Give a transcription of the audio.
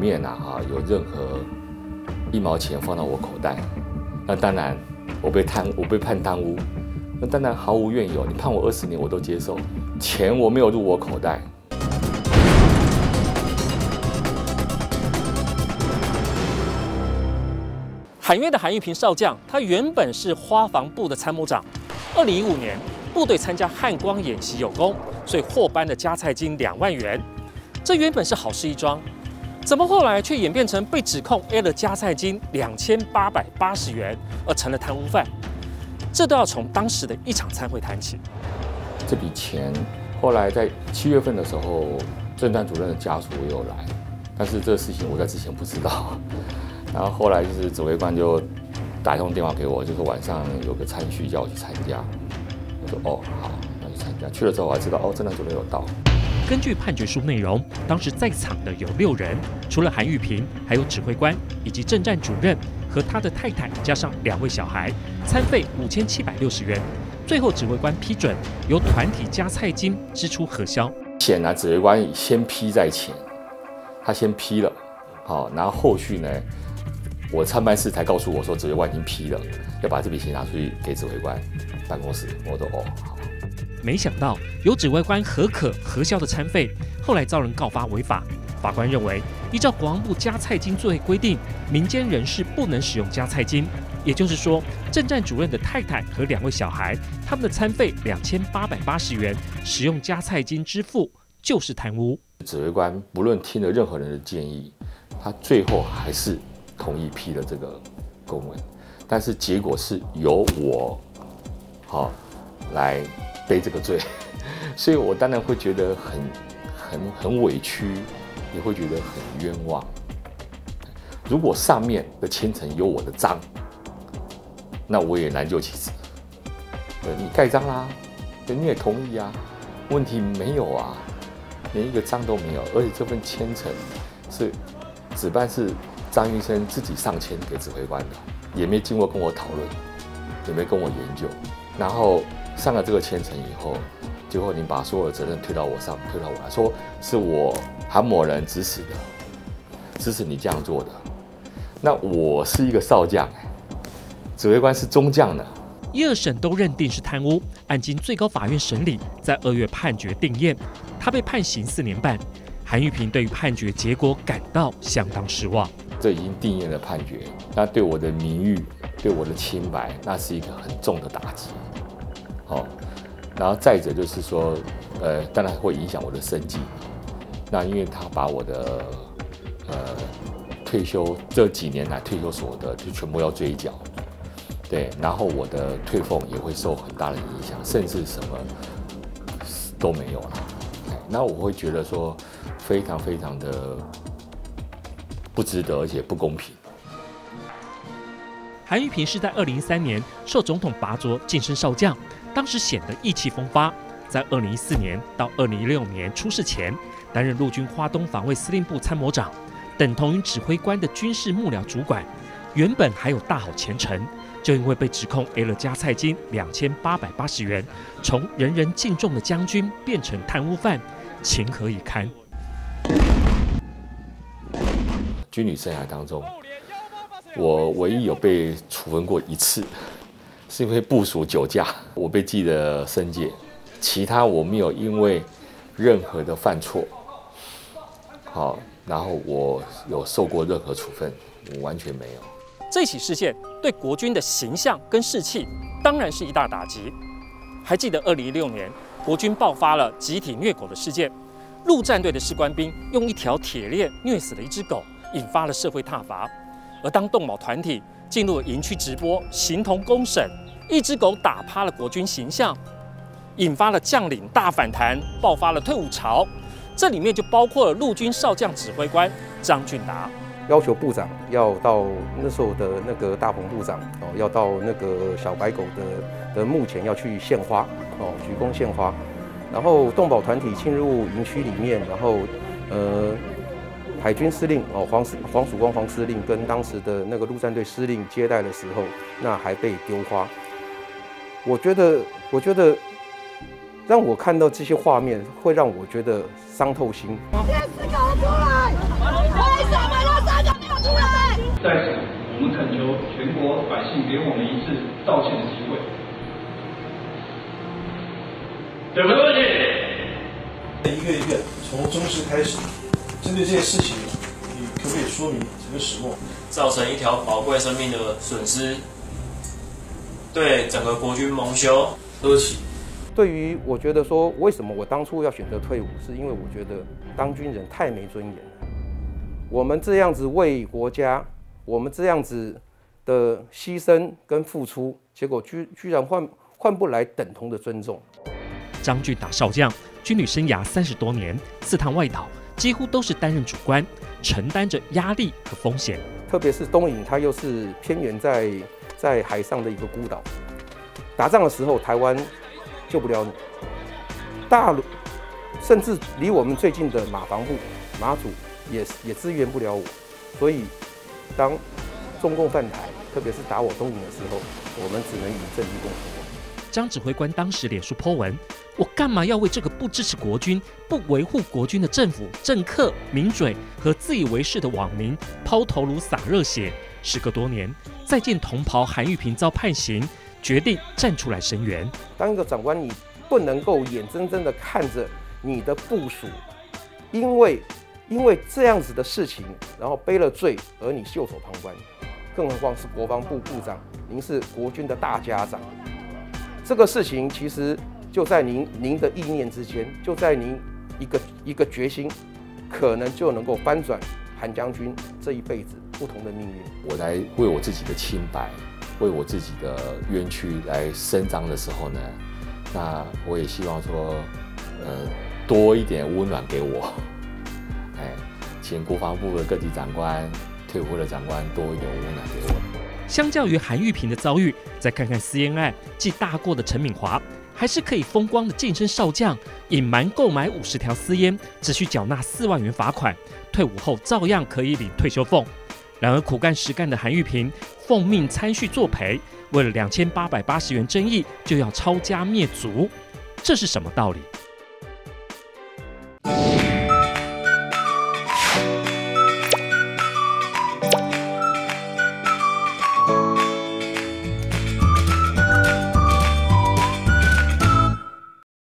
面有任何1毛钱放到我口袋，那当然我被判贪污，那当然毫无怨尤。你判我20年我都接受，钱我没有入我口袋。 韩越的韩玉平少将，他原本是花防部的参谋长。2015年，部队参加汉光演习有功，所以获颁了加菜金2万元。这原本是好事一桩，怎么后来却演变成被指控 A 了加菜金2880元，而成了贪污犯？这都要从当时的一场参会谈起。 这笔钱后来在7月份的时候，政战主任的家属也有来，但是这个事情我在之前不知道。然后后来就是指挥官就打一通电话给我，就是晚上有个餐叙叫我去参加。我说哦好，那去参加。去了之后我才知道，政战主任有到。 根据判决书内容，当时在场的有6人，除了韩玉平，还有指挥官以及政战主任和他的太太，加上2位小孩，餐费5760元。最后指挥官批准由团体加菜金支出核销。 显然指挥官先批在前，他先批了，好，然后后续呢？我参办室才告诉我说，指挥官已经批了，要把这笔钱拿出去给指挥官办公室。我说哦好。 没想到由指挥官核可核销的餐费，后来遭人告发违法。法官认为，依照国防部加菜金作业规定，民间人士不能使用加菜金，也就是说，政战主任的太太和2位小孩，他们的餐费2880元，使用加菜金支付就是贪污。 指挥官不论听了任何人的建议，他最后还是同意批了这个公文，但是结果是由我来背这个罪，所以我当然会觉得很委屈，也会觉得很冤枉。如果上面的签呈有我的章，那我也难就其词。你盖章啦，你也同意啊，问题没有啊，连一个章都没有，而且这份签呈是值班室张医生自己上签给指挥官的，也没经过跟我讨论，也没跟我研究。然后上了这个签呈以后，结果你把所有的责任推到我上，推到我来说是我韩某人指使的，指使你这样做的。那我是一个少将，指挥官是中将呢。 1、2审都认定是贪污，案经最高法院审理，在2月判决定谳，他被判刑4年半。韩玉平对于判决结果感到相当失望。 这已经定谳的判决，那对我的名誉、对我的清白，那是一个很重的打击。然后再者就是说，当然会影响我的生计。那因为他把我的退休这几年来退休所得就全部要追缴，对，然后我的退俸也会受很大的影响，甚至什么都没有了。那我会觉得说，非常非常的不值得，而且不公平。 韩玉平是在2013年受总统拔擢晋升少将，当时显得意气风发。在2014年到2016年出事前，担任陆军花东防卫司令部参谋长，等同于指挥官的军事幕僚主管。原本还有大好前程，就因为被指控 A 了加菜金2880元，从人人敬重的将军变成贪污犯，情何以堪？ 军旅生涯当中，我唯一有被处分过1次，是因为部属酒驾，我被记了申诫。其他我没有因为任何的犯错，然后我有受过任何处分，我完全没有。 这起事件对国军的形象跟士气当然是一大打击。还记得2016年，国军爆发了集体虐狗的事件，陆战队的士官兵用一条铁链虐死了1只狗，引发了社会挞伐。而当动保团体进入了营区直播，形同公审，1只狗打趴了国军形象，引发了将领大反弹，爆发了退伍潮。这里面就包括了陆军少将指挥官张俊达， 要求部长要到那时候的那个大鹏部长要到那个小白狗的墓前要去献花鞠躬献花，然后动保团体进入营区里面，然后海军司令黄曙光黄司令跟当时的那个陆战队司令接待的时候，那还被丢花。我觉得让我看到这些画面，会让我觉得伤透心。电视搞出来，为什么出来！ 在此，我们恳求全国百姓给我们一次道歉的机会。有没有问题？ 一个一个从中视开始，针对这些事情，你可不可以说明整个始末？ 造成一条宝贵生命的损失，对整个国军蒙羞，对不起。 对于我觉得说，为什么我当初要选择退伍，是因为我觉得当军人太没尊严了。我们这样子为国家，我们这样子的牺牲跟付出，结果居然换不来等同的尊重。 张俊达少将，军旅生涯30多年，4趟外岛，几乎都是担任主官，承担着压力和风险。 特别是东引，它又是偏远在海上的一个孤岛，打仗的时候，台湾救不了你，大陆甚至离我们最近的马防部、马祖也支援不了我，所以当中共犯台，特别是打我东引的时候，我们只能与正义共存亡。 张指挥官当时脸书 po 文：我干嘛要为这个不支持国军、不维护国军的政府、政客、名嘴和自以为是的网民抛头颅洒热血？10个多年，再见同袍韩玉平遭判刑，决定站出来声援。 当一个长官，你不能够眼睁睁地看着你的部属因为这样子的事情，然后背了罪而你袖手旁观，更何况是国防部部长，您是国军的大家长。这个事情其实就在您的意念之间，就在您一个决心，可能就能够翻转韩将军这一辈子不同的命运。 我来为我自己的清白，为我自己的冤屈来伸张的时候呢，那我也希望说，多一点温暖给我，请国防部的各级长官、退伍的长官多一点温暖给我。 相较于韩玉平的遭遇，再看看私烟案记大过的陈敏华，还是可以风光的晋升少将，隐瞒购买50条私烟，只需缴纳4万元罚款，退伍后照样可以领退休俸。然而苦干实干的韩玉平奉命参叙作陪，为了2880元争议就要抄家灭族，这是什么道理？